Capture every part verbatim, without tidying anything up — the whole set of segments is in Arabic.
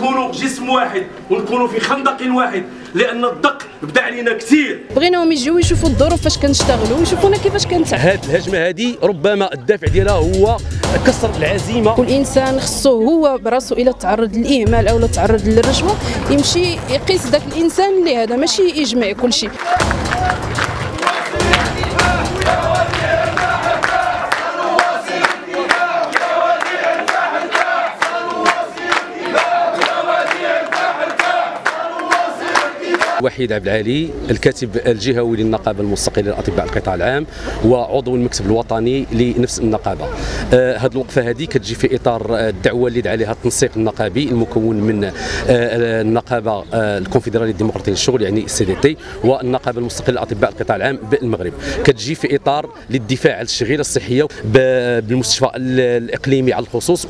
نكونوا جسم واحد ونكونوا في خندق واحد، لان الدق بدا علينا كثير. بغيناهم يجيو يشوفوا الظروف فاش كنشتغلوا ويشوفونا كيفاش كنتعاملوا. هذه الهجمه هذه ربما الدافع ديالها هو كسر العزيمه، والانسان خصو هو براسو الى تعرض للاهمال او تعرض للرشوه يمشي يقيس ذاك الانسان اللي هذا، ماشي يجمع كل شيء. وحيد عبد العالي، الكاتب الجهوي للنقابه المستقله للاطباء القطاع العام وعضو المكتب الوطني لنفس النقابه. آه هذه الوقفه هذه كتجي في اطار الدعوه اللي دعا عليها التنسيق النقابي المكون من آه النقابه آه الكونفدراليه الديمقراطيه للشغل يعني السي دي تي والنقابه المستقله للاطباء القطاع العام بالمغرب. كتجي في اطار للدفاع عن الشغيله الصحيه بالمستشفى الاقليمي على الخصوص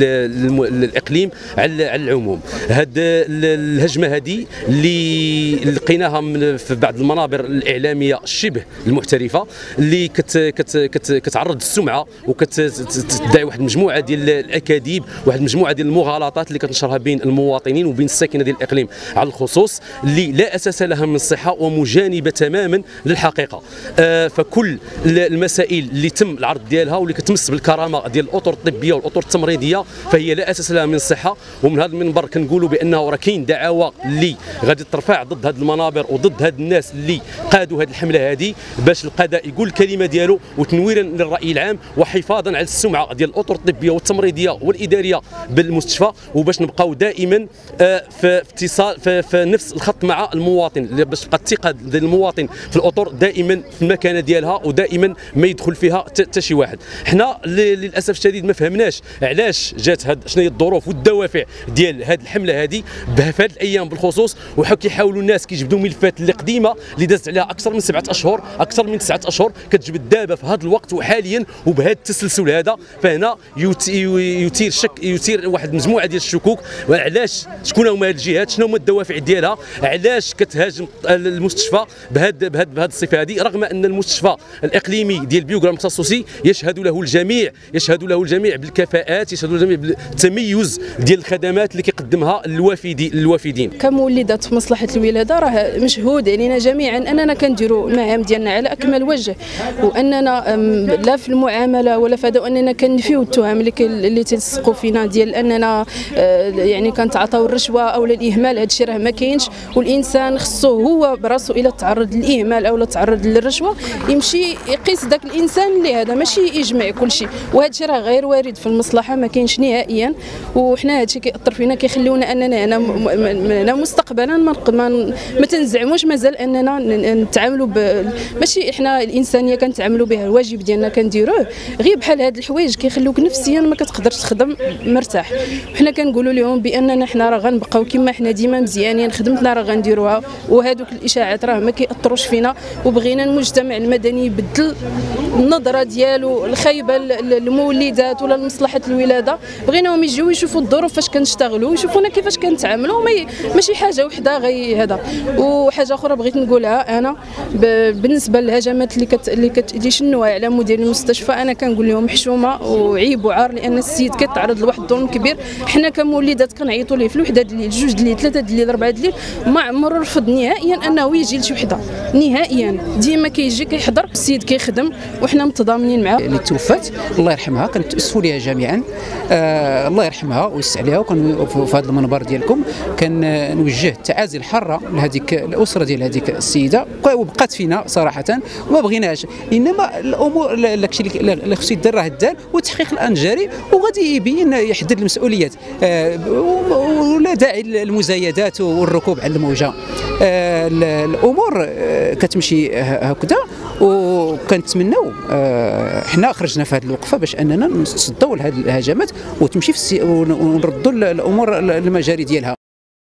وبالاقليم على العموم. هذه الهجمه هذه اللي لقيناها من في بعض المنابر الاعلاميه شبه المحترفه اللي كت كت كت كتعرض السمعه وكتدعي واحد المجموعه ديال الاكاذيب، واحد المجموعه ديال المغالطات اللي كتنشرها بين المواطنين وبين الساكنه ديال الاقليم على الخصوص اللي لا اساس لها من الصحه ومجانبه تماما للحقيقه. آه فكل المسائل اللي تم العرض ديالها واللي كتمس بالكرامه ديال الاطر الطبيه والاطر التمريضيه فهي لا اساس لها من الصحه. ومن هذا المنبر كنقولوا بانه راه كاين دعاوى اللي غادي ترفع ضد هذه المنابر وضد هاد الناس اللي قادوا هذه الحمله هذه باش القضاء يقول الكلمه ديالو وتنويرا للراي العام وحفاظا على السمعه ديال الاطر الطبيه والتمريضيه والاداريه بالمستشفى، وباش نبقاو دائما في اتصال في, في نفس الخط مع المواطن باش تبقى الثقه ديال المواطن في الاطر دائما في المكانه ديالها ودائما ما يدخل فيها حتى شي واحد. حنا للاسف الشديد ما فهمناش علاش جات هاد شنو هي الظروف والدوافع ديال هذه الحمله هذه في هذه الايام بالخصوص، وحاول كيحاولوا الناس كيجبدوا ملفات اللي قديمه اللي دازت عليها اكثر من سبعه اشهر اكثر من تسعه اشهر كتجبد دابا في هذا الوقت وحاليا وبهذا التسلسل هذا. فهنا يثير شك يثير واحد المجموعه ديال الشكوك وعلاش شكون هما هاد الجهات، شنو هما الدوافع ديالها، علاش كتهاجم المستشفى بهذا بهذه الصفه هذه، رغم ان المستشفى الاقليمي ديال بيوغرام التخصصي يشهد له الجميع يشهد له الجميع بالكفاءات، يشهد له الجميع بالتميز ديال الخدمات اللي كيقدمها الوافدين الوافدين. كمولدات في مصلحه الولاده راه مشهود علينا جميعا اننا كنديروا المهام ديالنا على اكمل وجه، واننا لا في المعامله ولا في هذا، واننا كنفيو التهم اللي اللي تلصقوا فينا ديال اننا يعني كنتعاطاو الرشوه او الاهمال. هذا الشيء راه ما كاينش، والانسان خصو هو براسو الى تعرض للاهمال او تعرض للرشوه يمشي يقيس ذاك الانسان اللي هذا، ماشي يجمع كل شيء. وهذا الشيء راه غير وارد في المصلحه، ما كاينش نهائيا. وحنا هذا الشيء كيأثر فينا، كيخليونا اننا هنا هنا مستقبلا ما ما تنزعموش مازال اننا نتعاملوا ب... ماشي احنا الانسانيه كنتعاملوا بها، الواجب ديالنا كنديروه. غير بحال هاد الحوايج كيخلوك نفسيا ما كتقدرش تخدم مرتاح. وحنا كنقولوا لهم باننا حنا راه غنبقاو كما حنا ديما مزيانين، خدمتنا راه غنديروها، وهذوك الاشاعات راه ما كيأثروش فينا. وبغينا المجتمع المدني يبدل النظره ديالو الخايبه للمولدات ولا لمصلحه الولاده. بغيناهم يجيو يشوفوا الظروف فاش كنشتغلوا ويشوفونا كيفاش كنتعاملوا، ماشي حاجه وحده غير هذا. وحاجه اخرى بغيت نقولها انا بالنسبه للهجمات اللي كت اللي كتشنوها على مدير المستشفى، انا كنقول لهم حشومه وعيب وعار، لان السيد كيتعرض لواحد الظلم كبير. حنا كمولدات كنعيطوا ليه في الوحده ديال جوج ديال ثلاثه ديال اربعه ديال، ما عمره رفض نهائيا انه يجي لشي وحده نهائيا، ديما كيجي كيحضر، السيد كيخدم وحنا متضامنين معاه. اللي توفات الله يرحمها كنتاسفوا ليها جميعا، آه الله يرحمها ويسع عليها. وكان في هذا المنبر ديالكم كنوجه التعازي الحاره لهذيك الاسره ديال هذيك السيده، وبقات فينا صراحه وما بغيناش. انما الامور داكشي اللي خصو يدار راه دار، وتحقيق الان جاري وغادي يبين يحدد المسؤوليات، آه ولا داعي للمزايدات والركوب على الموجه. آه الامور آه كتمشي هكذا، وكنتمناو آه حنا خرجنا في هذه الوقفه باش اننا نتصدوا لهذه الهجمات وتمشي في ونردوا الامور المجاري ديالها.